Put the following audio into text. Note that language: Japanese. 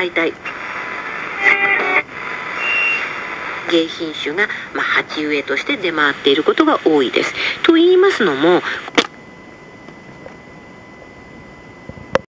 大体芸品種が鉢植えとして出回っていることが多いです。と言いますのも、